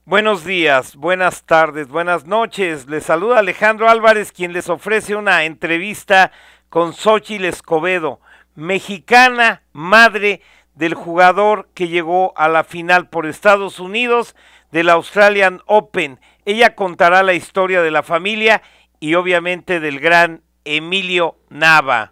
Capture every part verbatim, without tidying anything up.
Buenos días, buenas tardes, buenas noches. Les saluda Alejandro Álvarez, quien les ofrece una entrevista con Xóchitl Escobedo, mexicana, madre del jugador que llegó a la final por Estados Unidos del Australian Open. Ella contará la historia de la familia y obviamente del gran Emilio Nava.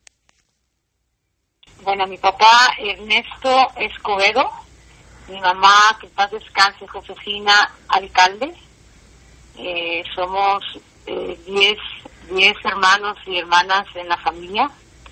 Bueno, mi papá Ernesto Escobedo, mi mamá, que en paz descanse, Josefina Alcalde. Eh, somos eh, diez, diez hermanos y hermanas en la familia.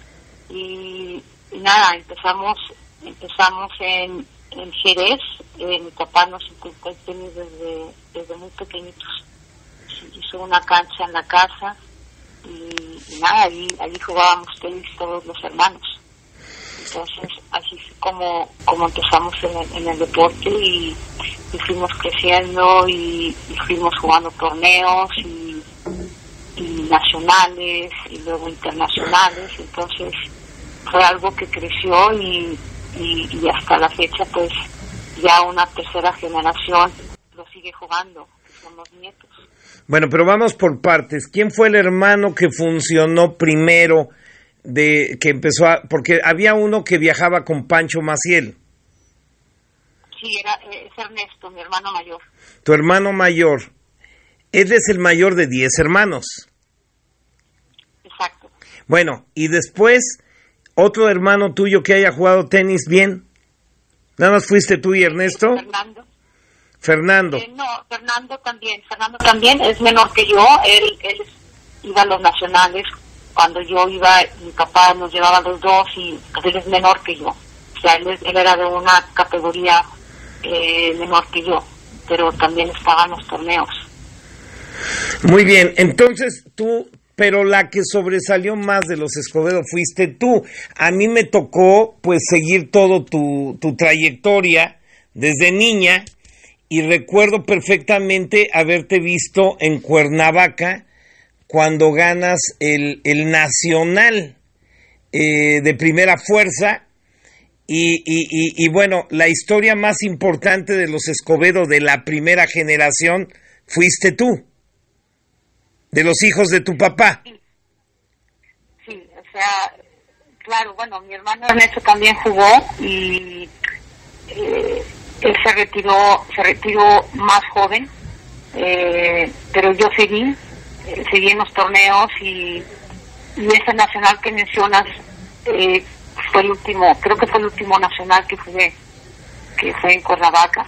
Y, y nada, empezamos empezamos en, en Jerez. Eh, mi papá nos inculcó el tenis desde, desde muy pequeñitos. Hizo una cancha en la casa y, y nada, allí, allí jugábamos tenis todos los hermanos. Entonces, así es como, como empezamos en el, en el deporte y, y fuimos creciendo y, y fuimos jugando torneos y, y nacionales y luego internacionales. Entonces, fue algo que creció y, y, y hasta la fecha, pues, ya una tercera generación lo sigue jugando, que son los nietos. Bueno, pero vamos por partes. ¿Quién fue el hermano que funcionó primero? De que empezó a, porque había uno que viajaba con Pancho Maciel. Sí, era es Ernesto, mi hermano mayor. Tu hermano mayor. Él es el mayor de diez hermanos. Exacto. Bueno, y después, otro hermano tuyo que haya jugado tenis bien. ¿Nada más fuiste tú y Ernesto? Fernando. Fernando. Eh, no, Fernando también. Fernando también es menor que yo. Él, él iba a los nacionales. Cuando yo iba, mi papá nos llevaba a los dos y él es menor que yo. O sea, él, él era de una categoría eh, menor que yo, pero también estaba en los torneos. Muy bien, entonces tú, pero la que sobresalió más de los Escobedo fuiste tú. A mí me tocó, pues, seguir todo tu, tu trayectoria desde niña y recuerdo perfectamente haberte visto en Cuernavaca cuando ganas el, el nacional eh, de primera fuerza y, y, y, y bueno, la historia más importante de los Escobedo de la primera generación fuiste tú, de los hijos de tu papá. Sí, sí, o sea, claro, bueno, mi hermano Ernesto también jugó y eh, él se retiró, se retiró más joven, eh, pero yo seguí. seguí en los torneos y, y ese nacional que mencionas eh, fue el último, creo que fue el último nacional que jugué, que fue en Cuernavaca.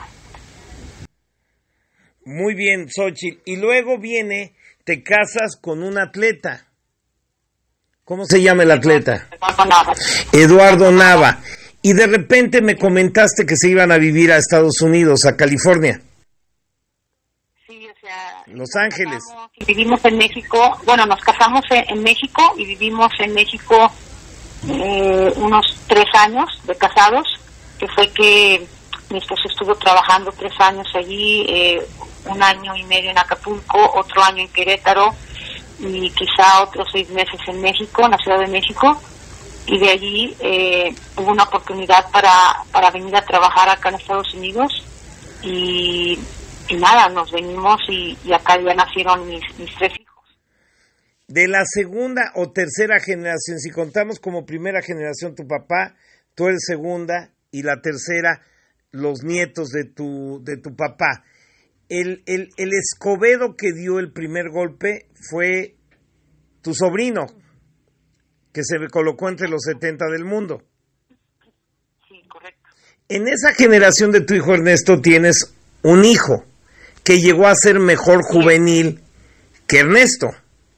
Muy bien, Xóchitl. Y luego viene, te casas con un atleta. ¿Cómo se llama el atleta? Eduardo Nava. Eduardo Nava. Y de repente me comentaste que se iban a vivir a Estados Unidos, a California. Los Ángeles. Vivimos en México, bueno, nos casamos en, en México y vivimos en México eh, unos tres años de casados, que fue que mi esposo estuvo trabajando tres años allí, eh, un año y medio en Acapulco, otro año en Querétaro y quizá otros seis meses en México, en la Ciudad de México, y de allí eh, hubo una oportunidad para, para venir a trabajar acá en Estados Unidos y Y nada, nos venimos y, y acá ya nacieron mis, mis tres hijos. De la segunda o tercera generación, si contamos como primera generación tu papá, tú eres segunda y la tercera los nietos de tu de tu papá. El, el, el Escobedo que dio el primer golpe fue tu sobrino, que se colocó entre los setenta del mundo. Sí, correcto. En esa generación de tu hijo Ernesto tienes un hijo que llegó a ser mejor juvenil que Ernesto.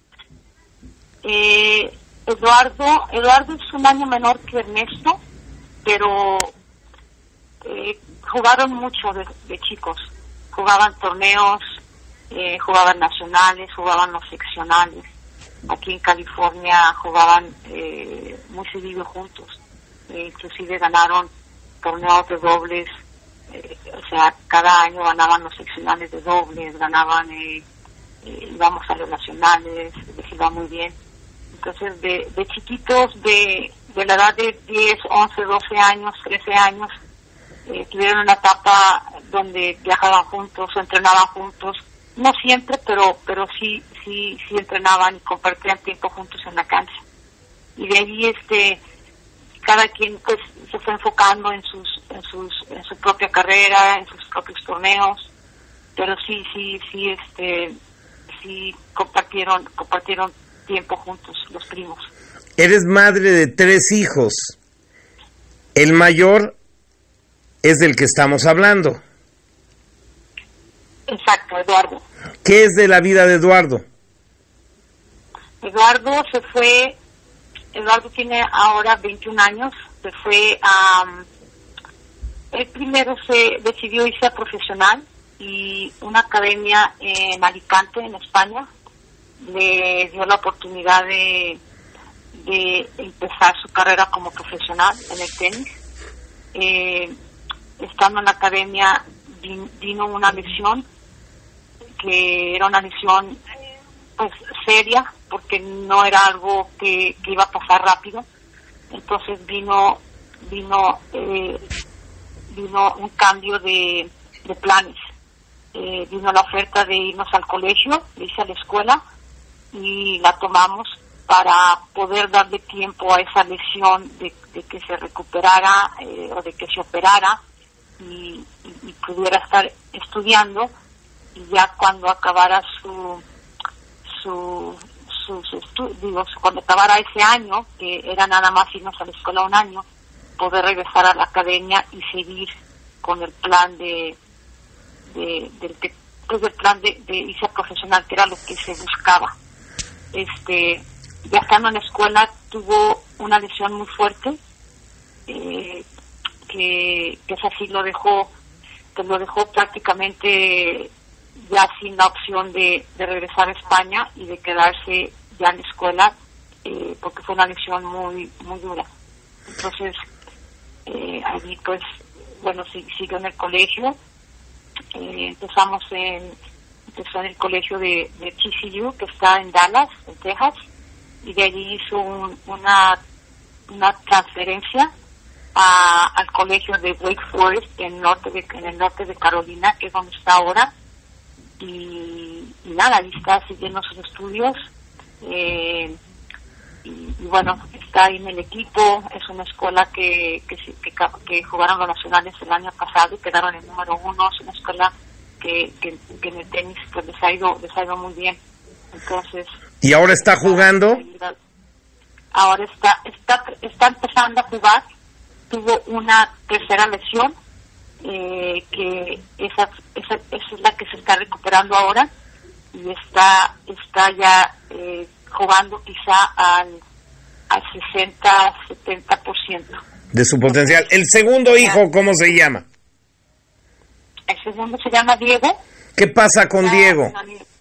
Eh, Eduardo, Eduardo es un año menor que Ernesto, pero eh, jugaron mucho de, de chicos. Jugaban torneos, eh, jugaban nacionales, jugaban los seccionales. Aquí en California jugaban eh, muy seguido juntos. Eh, inclusive ganaron torneos de dobles. Eh, o sea, cada año ganaban los seccionales de dobles, ganaban, eh, eh, íbamos a los nacionales, les iba muy bien. Entonces, de, de chiquitos, de, de la edad de diez, once, doce años, trece años, eh, tuvieron una etapa donde viajaban juntos o entrenaban juntos, no siempre, pero pero sí sí sí entrenaban y compartían tiempo juntos en la cancha. Y de allí este cada quien pues se fue enfocando en sus en sus en su propia carrera, en sus propios torneos, pero sí sí sí este sí compartieron compartieron tiempo juntos los primos. Eres madre de tres hijos. El mayor es del que estamos hablando. Exacto, Eduardo. ¿Qué es de la vida de Eduardo? Eduardo se fue, Eduardo tiene ahora veintiún años, se fue a... Él primero se decidió irse a profesional y una academia en Alicante, en España, le dio la oportunidad de, de empezar su carrera como profesional en el tenis. Eh, estando en la academia vino una lesión que era una lesión pues seria, porque no era algo que, que iba a pasar rápido. Entonces vino vino eh, vino un cambio de, de planes. Eh, vino la oferta de irnos al colegio, de irse a la escuela, y la tomamos para poder darle tiempo a esa lesión de, de que se recuperara eh, o de que se operara y, y, y pudiera estar estudiando, y ya cuando acabara su su sus estudios, digo, cuando acabara ese año, que era nada más irnos a la escuela un año, poder regresar a la academia y seguir con el plan de, de del que pues del plan de, de irse a profesional, que era lo que se buscaba. Este, ya estando en la escuela tuvo una lesión muy fuerte, eh, que, que es así lo dejó, que lo dejó prácticamente ya sin la opción de, de regresar a España y de quedarse ya en la escuela, eh, porque fue una lesión muy muy dura. Entonces eh, allí pues bueno sí, siguió en el colegio. Eh, empezamos en empezó en el colegio de, de T C U, que está en Dallas, en Texas, y de allí hizo un, una una transferencia a, al colegio de Wake Forest en norte de, en el norte de Carolina, que es donde está ahora. Y, y nada, ahí está siguiendo sus estudios, eh, y, y bueno, está ahí en el equipo. Es una escuela que que, que que jugaron los nacionales el año pasado y quedaron en número uno. Es una escuela que, que, que en el tenis pues les ha ido, les ha ido muy bien. Entonces, ¿y ahora está jugando? Ahora está, está, está empezando a jugar. Tuvo una tercera lesión, eh, que esa, esa, esa es la que se está recuperando ahora, y está, está ya eh, jugando quizá al, al sesenta, setenta por ciento de su potencial. ¿El segundo hijo cómo se llama? El segundo se llama Diego. ¿Qué pasa con está, Diego?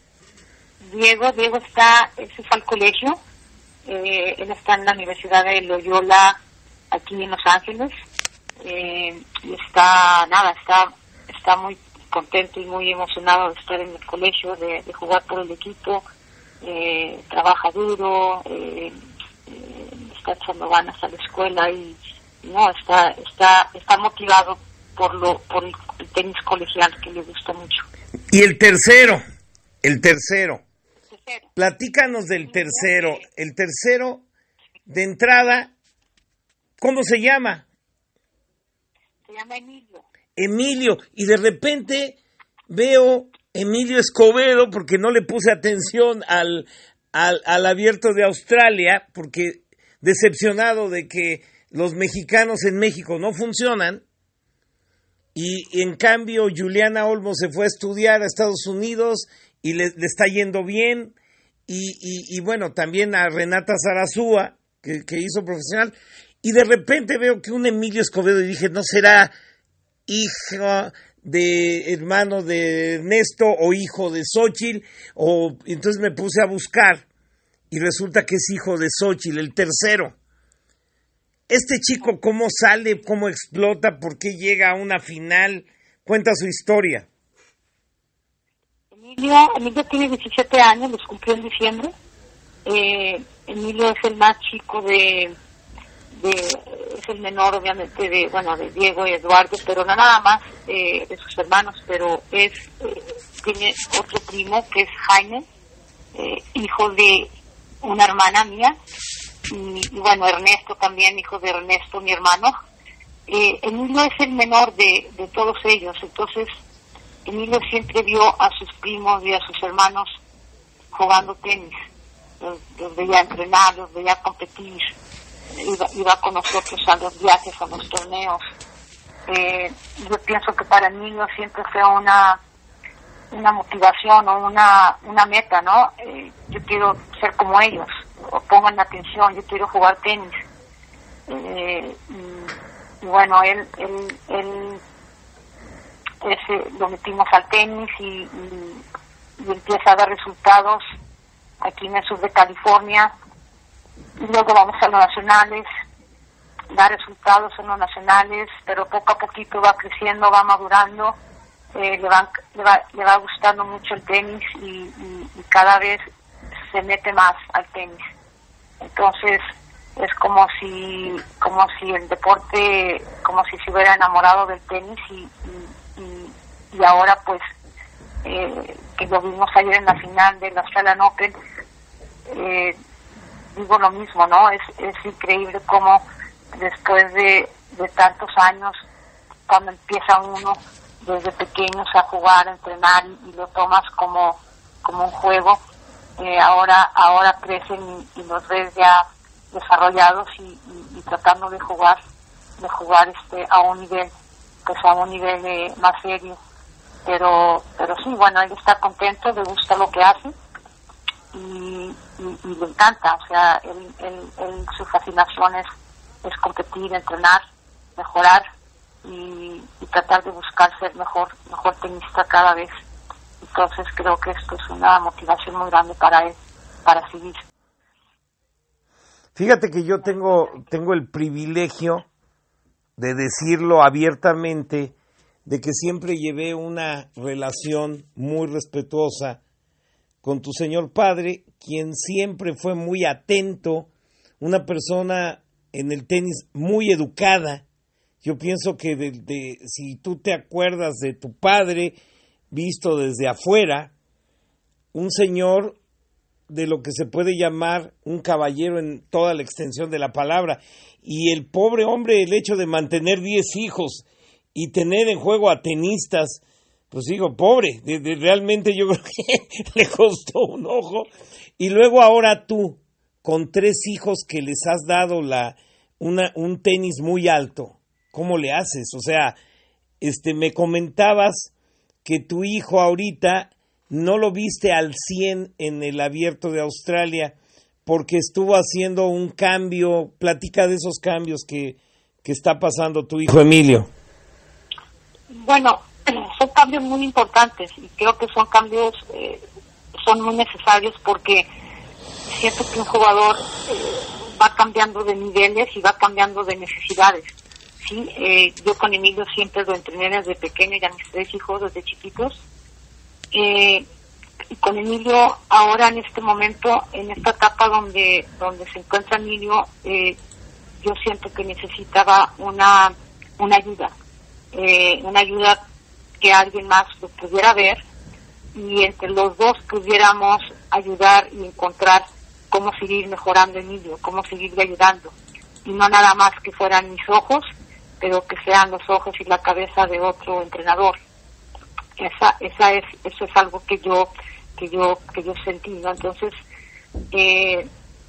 Diego, Diego está, se fue al colegio, eh, él está en la Universidad de Loyola, aquí en Los Ángeles, eh, y está, nada, está está muy contento y muy emocionado de estar en el colegio, de, de jugar por el equipo. Eh, trabaja duro, eh, eh, está echando ganas a la escuela y, y no, está está está motivado por lo por el, el tenis colegial, que le gusta mucho. Y el tercero, el tercero, tercero. Platícanos del tercero, el tercero de entrada, ¿cómo se llama? Se llama Emilio. Emilio, y de repente veo Emilio Escobedo, porque no le puse atención al, al, al Abierto de Australia, porque decepcionado de que los mexicanos en México no funcionan, y, y en cambio Juliana Olmo se fue a estudiar a Estados Unidos y le, le está yendo bien, y, y, y bueno, también a Renata Zarazúa, que, que hizo profesional, y de repente veo que un Emilio Escobedo, y dije, ¿no será hijo de hermano de Ernesto o hijo de Xóchitl? O entonces me puse a buscar y resulta que es hijo de Xóchitl, el tercero. Este chico, ¿cómo sale? ¿Cómo explota? ¿Por qué llega a una final? Cuenta su historia. Emilio, Emilio tiene diecisiete años, los cumplió en diciembre. Eh, Emilio es el más chico de de, es el menor obviamente de, bueno, de Diego y Eduardo, pero no nada más eh, de sus hermanos, pero es eh, tiene otro primo que es Jaime, eh, hijo de una hermana mía, y, y bueno, Ernesto también, hijo de Ernesto, mi hermano. Eh, Emilio es el menor de, de todos ellos, entonces Emilio siempre vio a sus primos y a sus hermanos jugando tenis, los, los veía entrenar, los veía competir, iba, iba con nosotros a los viajes, a los torneos. Eh, yo pienso que para Emilio siempre fue una una motivación o una una meta, ¿no? Eh, yo quiero ser como ellos, o pongan atención, yo quiero jugar tenis. Eh, y, y bueno, él, él, él ese, lo metimos al tenis y, y, y empieza a dar resultados aquí en el sur de California, y luego vamos a los nacionales, da resultados en los nacionales, pero poco a poquito va creciendo, va madurando, eh, le, va, le, va, le va gustando mucho el tenis y, y, y cada vez se mete más al tenis. Entonces es como si como si el deporte, como si se hubiera enamorado del tenis y, y, y, y ahora pues eh, que lo vimos ayer en la final del Australian Open, eh, digo lo mismo, ¿no? Es, es increíble cómo después de, de tantos años, cuando empieza uno desde pequeños a jugar, a entrenar y, y lo tomas como como un juego, eh, ahora ahora crecen y, y los ves ya desarrollados y, y, y tratando de jugar de jugar este a un nivel pues a un nivel eh, más serio, pero pero sí, bueno, él está contento, le gusta lo que hace y, y, y le encanta, o sea, él, él, él, su fascinación es, es competir, entrenar, mejorar y, y tratar de buscar ser mejor mejor tenista cada vez. Entonces creo que esto es una motivación muy grande para él, para seguir. Fíjate que yo tengo, tengo el privilegio de decirlo abiertamente, de que siempre llevé una relación muy respetuosa con tu señor padre, quien siempre fue muy atento, una persona en el tenis muy educada. Yo pienso que de, de, si tú te acuerdas de tu padre, visto desde afuera, un señor de lo que se puede llamar un caballero en toda la extensión de la palabra, y el pobre hombre, el hecho de mantener diez hijos y tener en juego a tenistas, pues digo, pobre, de, de, realmente yo creo que le costó un ojo, y luego ahora tú, con tres hijos que les has dado la una un tenis muy alto, ¿cómo le haces? O sea, este me comentabas que tu hijo ahorita no lo viste al cien en el Abierto de Australia porque estuvo haciendo un cambio. Platica de esos cambios que, que está pasando tu hijo Emilio. Bueno, son cambios muy importantes y creo que son cambios, eh, son muy necesarios porque siento que un jugador eh, va cambiando de niveles y va cambiando de necesidades. Sí, eh, yo con Emilio siempre lo entrené desde pequeño y a mis tres hijos desde chiquitos. Eh, y con Emilio ahora en este momento, en esta etapa donde donde se encuentra Emilio, eh, yo siento que necesitaba una una ayuda, eh, una ayuda que alguien más lo pudiera ver y entre los dos pudiéramos ayudar y encontrar cómo seguir mejorando Emilio, cómo seguirle ayudando y no nada más que fueran mis ojos, pero que sean los ojos y la cabeza de otro entrenador. Esa, esa es, eso es algo que yo, que yo, que yo sentí, ¿no? Entonces, eh,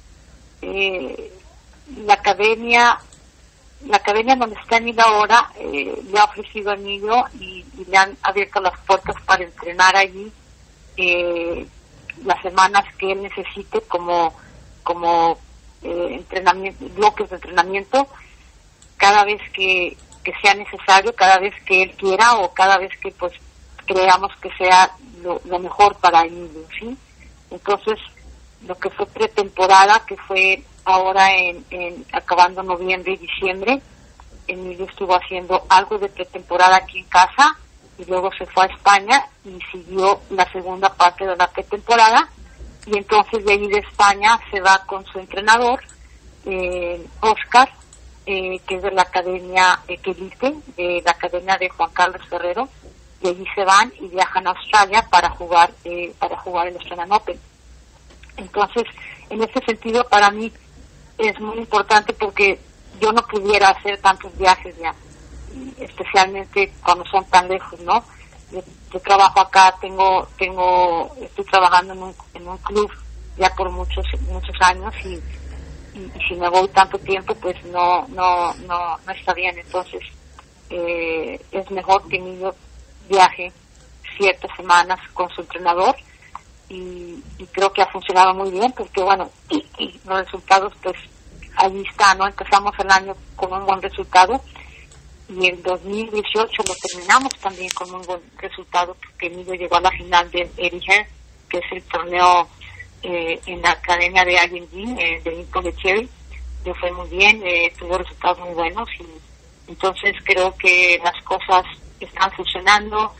eh, la academia, la academia donde está Emilio ahora, eh, le ha ofrecido a Emilio y, y le han abierto las puertas para entrenar allí, eh, las semanas que él necesite como, como eh, entrenamiento, bloques de entrenamiento, cada vez que, que sea necesario, cada vez que él quiera o cada vez que pues creamos que sea lo, lo mejor para Emilio, ¿sí? Entonces, lo que fue pretemporada, que fue ahora en, en acabando noviembre y diciembre, Emilio estuvo haciendo algo de pretemporada aquí en casa y luego se fue a España y siguió la segunda parte de la pretemporada y entonces de ahí de España se va con su entrenador, eh, Oscar, eh, que es de la Academia Equilite, de la Academia de Juan Carlos Ferrero, y allí se van y viajan a Australia para jugar eh, para jugar el Australian Open. Entonces, en este sentido, para mí es muy importante porque yo no pudiera hacer tantos viajes ya, especialmente cuando son tan lejos, ¿no? Yo, yo trabajo acá, tengo, tengo, estoy trabajando en un, en un club ya por muchos, muchos años y, y, y si me voy tanto tiempo, pues no, no, no, no está bien. Entonces, eh, es mejor que mi hijo viaje ciertas semanas con su entrenador y, y creo que ha funcionado muy bien porque, bueno, y, y los resultados, pues, allí está, ¿no? Empezamos el año con un buen resultado y en dos mil dieciocho lo terminamos también con un buen resultado porque Emilio llegó a la final del Eddie Hearn, que es el torneo eh, en la academia de I M G, eh, de Nico Cherry. Le fue muy bien, eh, tuvo resultados muy buenos y entonces creo que las cosas están funcionando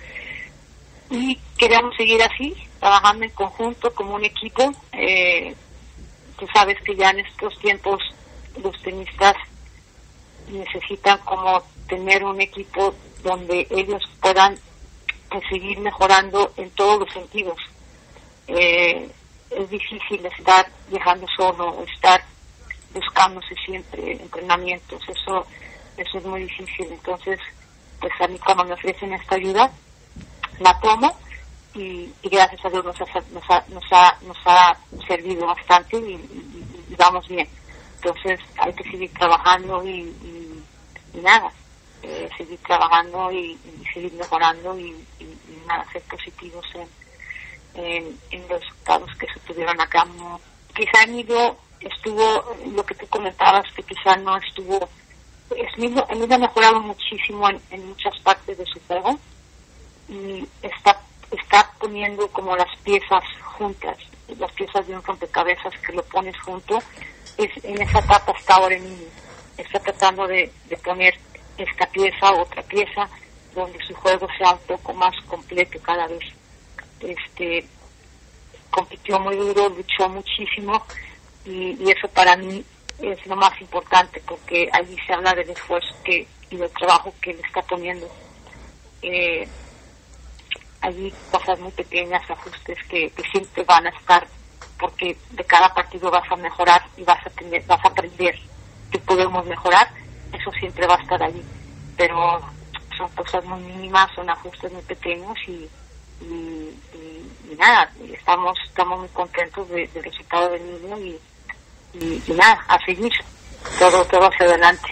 y queremos seguir así, trabajando en conjunto como un equipo. Eh, tú sabes que ya en estos tiempos los tenistas necesitan como tener un equipo donde ellos puedan pues, seguir mejorando en todos los sentidos. Eh, es difícil estar viajando solo, estar buscándose siempre entrenamientos, eso eso es muy difícil. Entonces, pues a mí cuando me ofrecen esta ayuda, la tomo y, y gracias a Dios nos ha, nos ha, nos ha, nos ha servido bastante y, y, y vamos bien. Entonces hay que seguir trabajando y, y, y nada, eh, seguir trabajando y, y seguir mejorando y, y, y nada, ser positivos en, en, en los resultados que se tuvieron acá. Quizá Emilio estuvo, lo que tú comentabas, que quizá no estuvo, Emilio, Emilio ha mejorado muchísimo en, en muchas partes de su juego y está, está poniendo como las piezas juntas, las piezas de un rompecabezas que lo pones junto. Es, en esa etapa está ahora en niño, está tratando de, de poner esta pieza, otra pieza, donde su juego sea un poco más completo cada vez. Este, compitió muy duro, luchó muchísimo y, y eso para mí es lo más importante porque allí se habla del esfuerzo que y del trabajo que le está poniendo. Eh, allí cosas muy pequeñas, ajustes que, que siempre van a estar porque de cada partido vas a mejorar y vas a tener, vas a aprender que podemos mejorar, eso siempre va a estar allí, pero son cosas muy mínimas, son ajustes muy pequeños y, y, y, y nada, estamos estamos muy contentos de, del resultado del niño y, y, y nada, a seguir, todo, todo hacia adelante.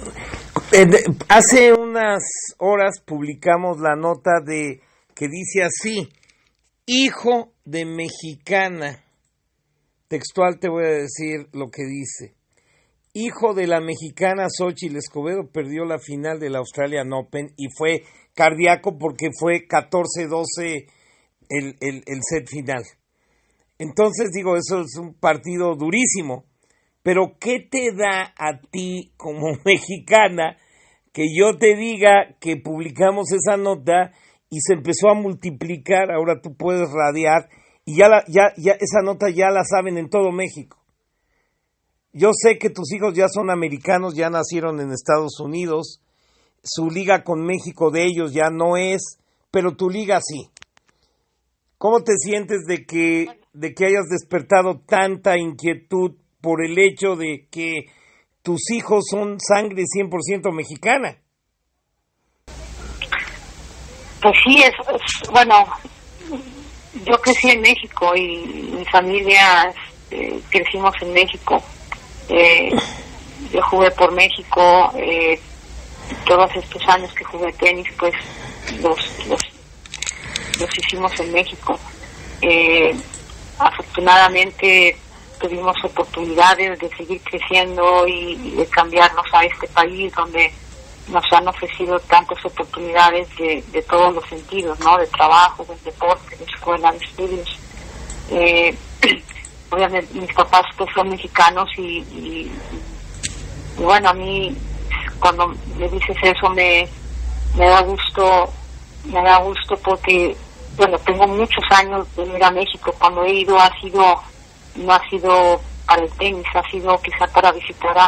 Hace unas horas publicamos la nota de que dice así: hijo de mexicana. Textual te voy a decir lo que dice. Hijo de la mexicana Xóchitl Escobedo perdió la final del Australian Open y fue cardíaco porque fue catorce doce el, el, el set final. Entonces digo, eso es un partido durísimo, pero ¿qué te da a ti como mexicana que yo te diga que publicamos esa nota y se empezó a multiplicar? Ahora tú puedes radiar y ya, la, ya, ya esa nota ya la saben en todo México. Yo sé que tus hijos ya son americanos, ya nacieron en Estados Unidos, su liga con México de ellos ya no es, pero tu liga sí. ¿Cómo te sientes de que, de que hayas despertado tanta inquietud por el hecho de que tus hijos son sangre cien por ciento mexicana? Pues sí, es, es bueno, yo crecí en México y mi familia eh, crecimos en México. Eh, yo jugué por México, eh, todos estos años que jugué tenis, pues los, los, los hicimos en México. Eh, afortunadamente tuvimos oportunidades de seguir creciendo y, y de cambiarnos a este país donde nos han ofrecido tantas oportunidades de, de todos los sentidos, ¿no? De trabajo, de deporte, de escuela, de estudios. Eh, obviamente mis papás pues son mexicanos y, y, y bueno, a mí cuando me dices eso me, me da gusto, me da gusto porque, bueno, tengo muchos años de ir a México. Cuando he ido ha sido, no ha sido para el tenis, ha sido quizá para visitar a,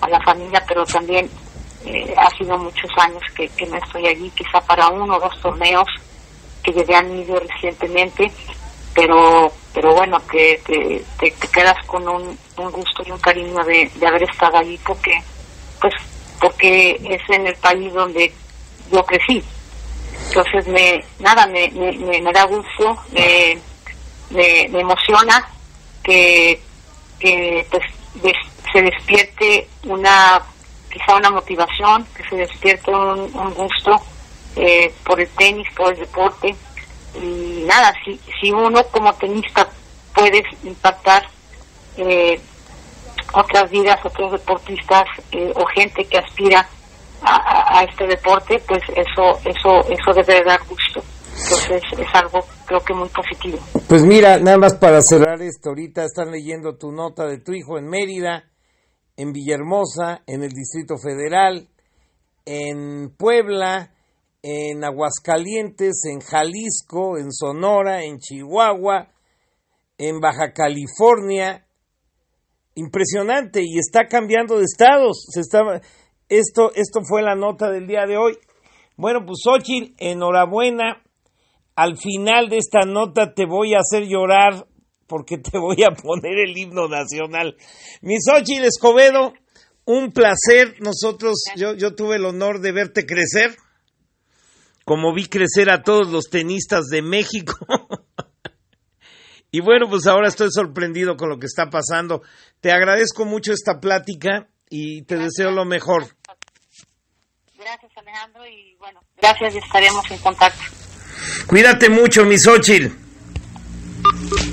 a la familia, pero también eh, ha sido muchos años que, que no estoy allí, quizá para uno o dos torneos que llegué a Nido recientemente, pero pero bueno, que te, te, te quedas con un, un gusto y un cariño de, de haber estado allí, porque pues porque es en el país donde yo crecí. Entonces me nada me me, me da gusto, me, me, me emociona que que pues des, se despierte una quizá una motivación, que se despierte un, un gusto eh, por el tenis, por el deporte. Y nada, si si uno como tenista puedes impactar eh, otras vidas, otros deportistas eh, o gente que aspira a, a, a este deporte, pues eso eso eso debe dar gusto. Entonces es algo creo que muy positivo. Pues mira, nada más para cerrar esto, ahorita están leyendo tu nota de tu hijo en Mérida, en Villahermosa, en el Distrito Federal, en Puebla, en Aguascalientes, en Jalisco, en Sonora, en Chihuahua, en Baja California. Impresionante, y está cambiando de estados. Se está, esto, esto fue la nota del día de hoy. Bueno, pues Xóchitl, enhorabuena. Al final de esta nota te voy a hacer llorar porque te voy a poner el himno nacional. Mi Xóchitl Escobedo, un placer. Nosotros, yo, yo tuve el honor de verte crecer, como vi crecer a todos los tenistas de México. Y bueno, pues ahora estoy sorprendido con lo que está pasando. Te agradezco mucho esta plática y te gracias. Deseo lo mejor. Gracias, Alejandro, y bueno, gracias y estaremos en contacto. Cuídate mucho, mi Xóchitl.